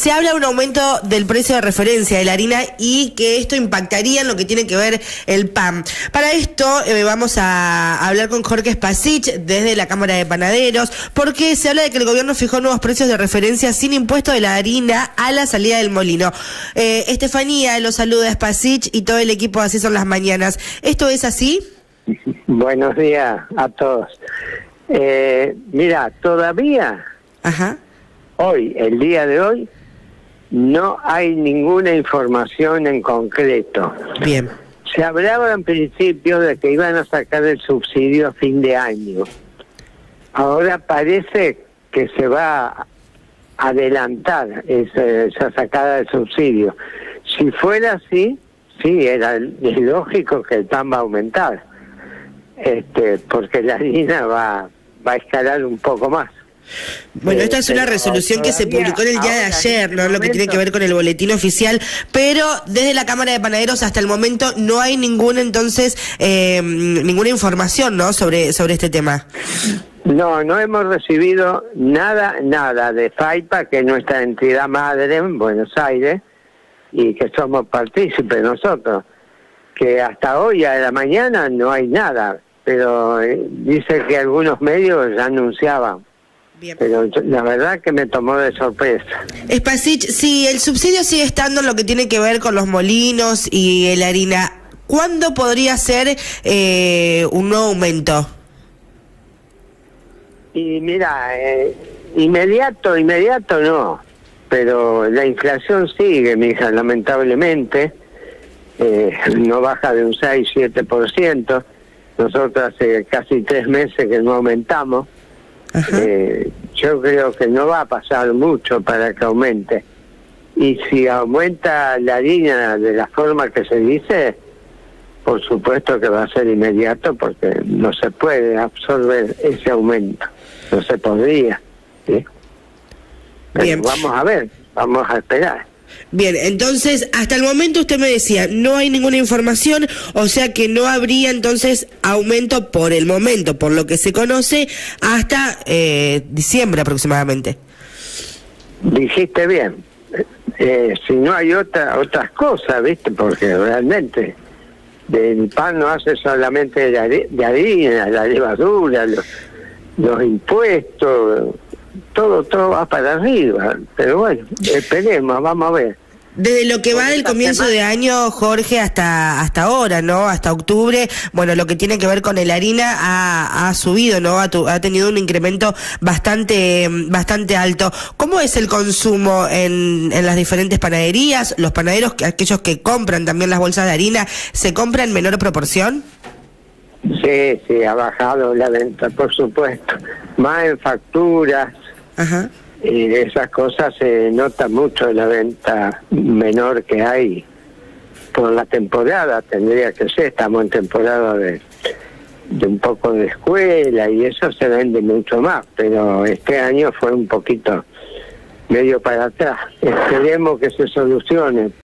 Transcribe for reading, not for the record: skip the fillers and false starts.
Se habla de un aumento del precio de referencia de la harina y que esto impactaría en lo que tiene que ver el pan. Para esto vamos a hablar con Jorge Spasich desde la Cámara de Panaderos, porque se habla de que el gobierno fijó nuevos precios de referencia sin impuesto de la harina a la salida del molino. Estefanía los saluda, Spasich y todo el equipo de Así Son las Mañanas. ¿Esto es así? Buenos días a todos. Mira, todavía hoy, el día de hoy, no hay ninguna información en concreto. Bien. Se hablaba en principio de que iban a sacar el subsidio a fin de año. Ahora parece que se va a adelantar esa sacada del subsidio. Si fuera así, sí, es lógico que el pan va a aumentar, porque la harina va a escalar un poco más. Bueno, esta es una resolución que se publicó en el día de ayer, ¿no? Lo que tiene que ver con el boletín oficial, pero desde la Cámara de Panaderos hasta el momento no hay ninguna información, ¿no? sobre este tema. No hemos recibido nada de FAIPA, que es nuestra entidad madre en Buenos Aires, y que somos partícipes nosotros, que hasta hoy a la mañana no hay nada, pero dice que algunos medios ya anunciaban. Bien. Pero la verdad que me tomó de sorpresa. Spasich, si el subsidio sigue estando en lo que tiene que ver con los molinos y la harina, ¿cuándo podría ser un nuevo aumento? Y mira, inmediato no, pero la inflación sigue, mija, lamentablemente, no baja de un 6-7%, nosotros hace casi 3 meses que no aumentamos. Yo creo que no va a pasar mucho para que aumente, y si aumenta la harina de la forma que se dice, por supuesto que va a ser inmediato, porque no se puede absorber ese aumento, no se podría, ¿sí? Pero bien, vamos a ver, vamos a esperar. Bien, entonces, hasta el momento usted me decía, no hay ninguna información, o sea que no habría entonces aumento por el momento, por lo que se conoce, hasta diciembre aproximadamente. Dijiste bien. Si no hay otras cosas, ¿viste? Porque realmente del pan no hace solamente de harina, la levadura, los impuestos, todo va para arriba, pero bueno, esperemos, vamos a ver. Desde lo que va del comienzo de año, Jorge, hasta ahora, ¿no? Hasta octubre, bueno, lo que tiene que ver con la harina ha subido, ¿no? Ha tenido un incremento bastante alto. ¿Cómo es el consumo en las diferentes panaderías? ¿Los panaderos, aquellos que compran también las bolsas de harina, se compran en menor proporción? Sí, ha bajado la venta, por supuesto. Más en facturas. Y esas cosas se nota mucho la venta menor que hay por la temporada, tendría que ser, estamos en temporada de un poco de escuela y eso se vende mucho más, pero este año fue un poquito medio para atrás. Esperemos que se solucione,